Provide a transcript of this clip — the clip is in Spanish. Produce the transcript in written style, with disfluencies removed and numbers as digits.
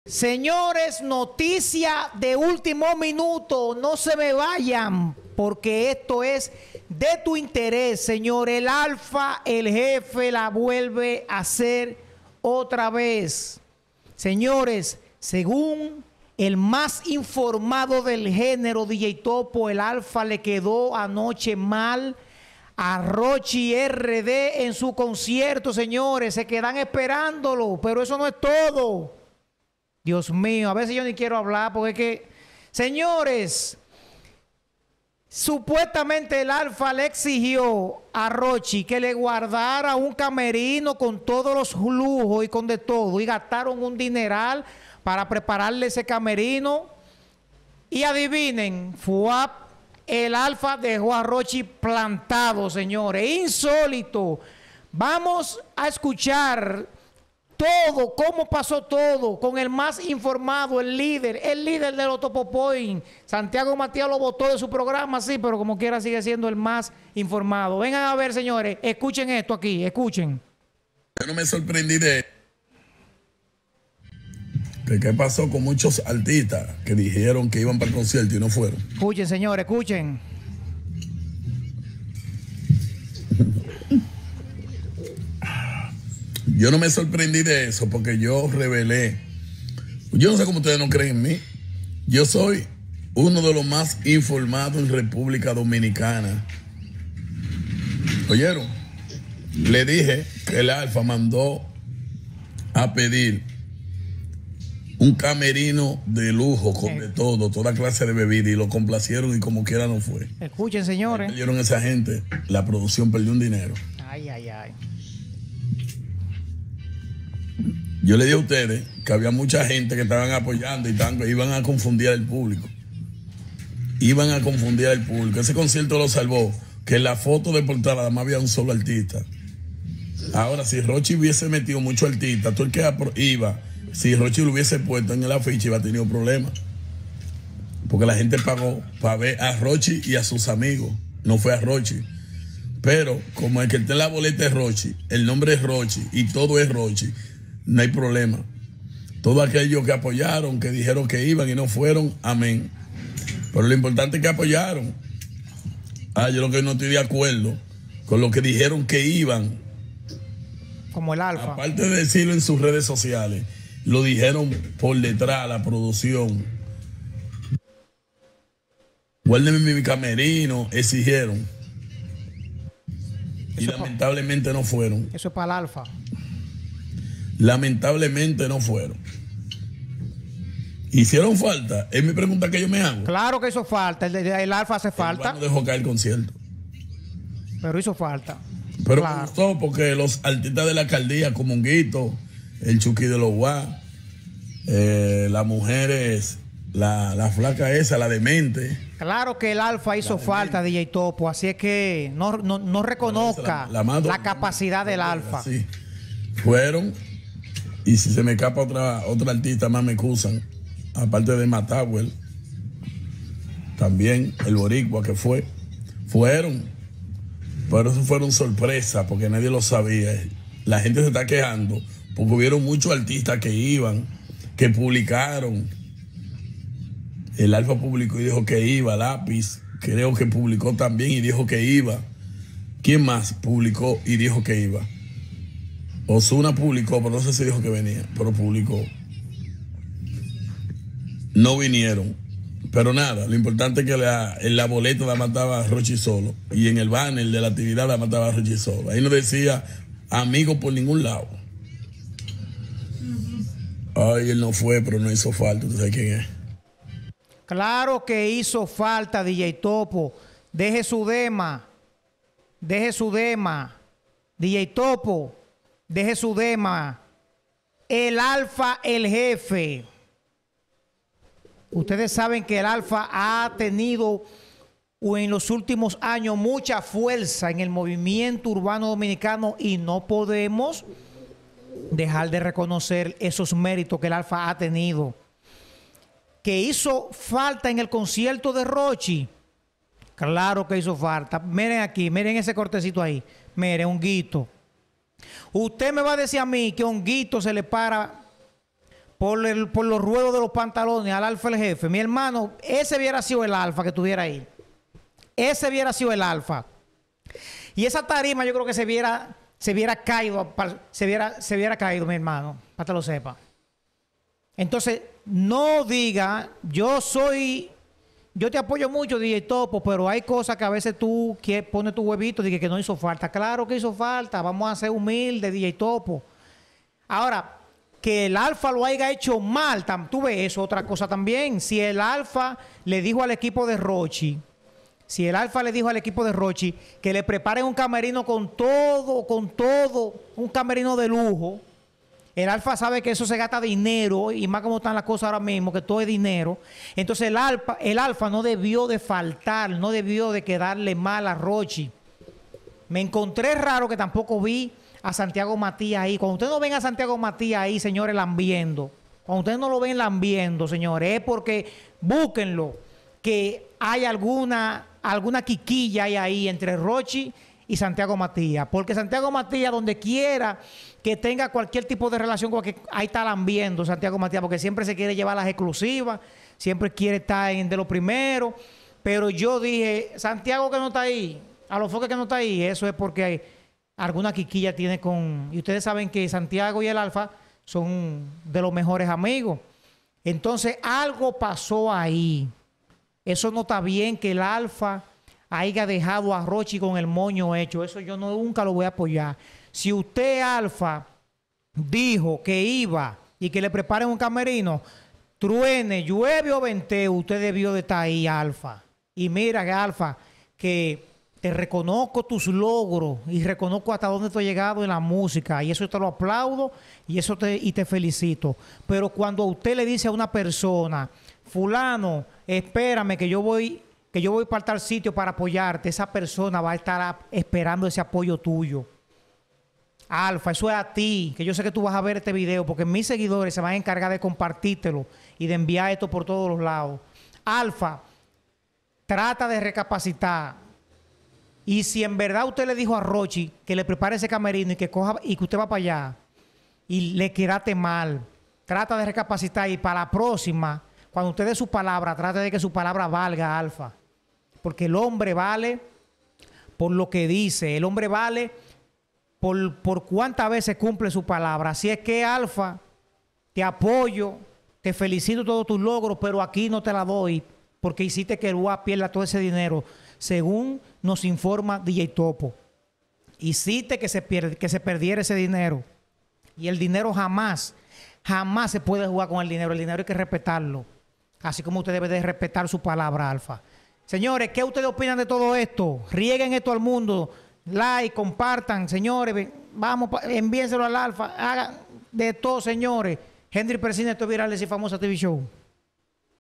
Señores, noticia de último minuto, no se me vayan, porque esto es de tu interés, señor. El Alfa, el jefe, la vuelve a hacer otra vez. Señores, según el más informado del género, DJ Topo, el Alfa le quedó anoche mal a Rochi RD en su concierto, señores. Se quedan esperándolo, pero eso no es todo. Dios mío, a veces yo ni quiero hablar porque es que, señores, supuestamente el Alfa le exigió a Rochi que le guardara un camerino con todos los lujos y con de todo, y gastaron un dineral para prepararle ese camerino. Y adivinen, el Alfa dejó a Rochi plantado, señores, insólito. Vamos a escuchar todo, cómo pasó todo, con el más informado, el líder de los Topo Point. Santiago Matías lo votó de su programa, sí, pero como quiera sigue siendo el más informado. Vengan a ver, señores, escuchen esto aquí, escuchen. Yo no me sorprendí de qué pasó con muchos artistas que dijeron que iban para el concierto y no fueron. Escuchen, señores, escuchen. Yo no me sorprendí de eso porque yo revelé. Yo no sé cómo ustedes no creen en mí. Yo soy uno de los más informados en República Dominicana. ¿Oyeron? Le dije que el Alfa mandó a pedir un camerino de lujo con de todo, toda clase de bebida, y lo complacieron y como quiera no fue. Escuchen, señores. Perdieron esa gente, la producción perdió un dinero. Ay, ay, ay. Yo le dije a ustedes que había mucha gente que estaban apoyando y iban a confundir al público. Iban a confundir al público. Ese concierto lo salvó, que en la foto de portada además había un solo artista. Ahora, si Rochi hubiese metido mucho artista, todo el que iba, si Rochi lo hubiese puesto en el afiche, iba a tener problemas. Porque la gente pagó para ver a Rochi y a sus amigos. No fue a Rochi. Pero como el que está en la boleta es Rochi, el nombre es Rochi y todo es Rochi, no hay problema. Todos aquellos que apoyaron, que dijeron que iban y no fueron, amén. Pero lo importante es que apoyaron. Yo lo que no estoy de acuerdo con lo que dijeron que iban. Como el Alfa. Aparte de decirlo en sus redes sociales, lo dijeron por detrás, la producción. Guárdenme mi camerino, exigieron. Y lamentablemente no fueron. Eso es para el Alfa. Lamentablemente no fueron. ¿Hicieron falta? Es mi pregunta que yo me hago. Claro que hizo falta. El Alfa hace falta. No dejó caer el concierto. Pero hizo falta. Pero claro, me gustó porque los artistas de la alcaldía, como Honguito, el Chucky de los Guá, las mujeres, la flaca esa, la demente. Claro que el Alfa hizo falta, DJ Topo. Así es que no reconozca la capacidad del Alfa. Sí. Fueron. Y si se me escapa otra artista más me excusan. Aparte de Matawel, también el boricua que fueron. Pero eso fueron sorpresa porque nadie lo sabía. La gente se está quejando porque hubieron muchos artistas que iban, que publicaron. El Alfa publicó y dijo que iba. Lápiz creo que publicó también y dijo que iba. ¿Quién más publicó y dijo que iba? Ozuna publicó, pero no sé si dijo que venía, pero publicó. No vinieron. Pero nada, lo importante es que en la boleta la mataba a Rochi solo. Y en el banner de la actividad la mataba a Rochi solo. Ahí no decía amigo por ningún lado. Ay, él no fue, pero no hizo falta. ¿Tú sabes quién es? Claro que hizo falta, DJ Topo. Deje su dema. Deje su dema. DJ Topo. Deje su dema. El Alfa, el jefe. Ustedes saben que el Alfa ha tenido en los últimos años mucha fuerza en el movimiento urbano dominicano y no podemos dejar de reconocer esos méritos que el Alfa ha tenido. Que hizo falta en el concierto de Rochi. Claro que hizo falta. Miren aquí, miren ese cortecito ahí. Miren, Honguito. Usted me va a decir a mí que Honguito se le para por los ruedos de los pantalones al Alfa el jefe. Mi hermano, ese hubiera sido el Alfa que estuviera ahí. Ese hubiera sido el Alfa. Y esa tarima yo creo que se hubiera caído, mi hermano, para que lo sepa. Entonces, no diga, yo te apoyo mucho, DJ Topo, pero hay cosas que a veces tú pones tu huevito y que no hizo falta. Claro que hizo falta, vamos a ser humildes, DJ Topo. Ahora, que el Alfa lo haya hecho mal, tú ves eso, otra cosa también. Si el Alfa le dijo al equipo de Rochi, que le preparen un camerino con todo, un camerino de lujo. El Alfa sabe que eso se gasta dinero, y más como están las cosas ahora mismo, que todo es dinero. Entonces el Alfa no debió de faltar, no debió de quedarle mal a Rochi. Me encontré raro que tampoco vi a Santiago Matías ahí. Cuando ustedes no ven a Santiago Matías ahí, señores, lambiendo. Cuando ustedes no lo ven lambiendo, señores, es porque búsquenlo, que hay alguna quiquilla ahí entre Rochi y Santiago Matías. Porque Santiago Matías, donde quiera que tenga cualquier tipo de relación, ahí está lambiendo Santiago Matías, porque siempre se quiere llevar las exclusivas, siempre quiere estar de lo primero. Pero yo dije, Santiago que no está ahí, a los foques que no está ahí, eso es porque alguna quiquilla tiene con... Y ustedes saben que Santiago y el Alfa son de los mejores amigos. Entonces, algo pasó ahí. Eso no está bien, que el Alfa haya dejado a Rochi con el moño hecho. Eso yo nunca lo voy a apoyar. Si usted, Alfa, dijo que iba y que le preparen un camerino, truene, llueve o vente, usted debió de estar ahí, Alfa. Y mira, Alfa, que te reconozco tus logros y reconozco hasta dónde tú has llegado en la música, y eso te lo aplaudo y te felicito. Pero cuando usted le dice a una persona, fulano, espérame que yo voy para tal sitio para apoyarte, esa persona va a estar esperando ese apoyo tuyo. Alfa, eso es a ti, que yo sé que tú vas a ver este video, porque mis seguidores se van a encargar de compartírtelo y de enviar esto por todos los lados. Alfa, trata de recapacitar. Y si en verdad usted le dijo a Rochi que le prepare ese camerino y que usted va para allá y le quedaste mal, trata de recapacitar, y para la próxima, cuando usted dé su palabra, trate de que su palabra valga, Alfa. Porque el hombre vale por lo que dice, el hombre vale por cuántas veces cumple su palabra. Así es que, Alfa, te apoyo, te felicito todos tus logros, pero aquí no te la doy porque hiciste que el UA pierda todo ese dinero. Según nos informa DJ Topo, hiciste que se perdiera ese dinero. Y el dinero jamás se puede jugar con el dinero. El dinero hay que respetarlo. Así como usted debe de respetar su palabra, Alfa. Señores, ¿qué ustedes opinan de todo esto? Rieguen esto al mundo. Like, compartan, señores. Vamos, envíenselo al Alfa. Hagan de todo, señores. Henry Persina, esto es Virales y Famosa TV Show.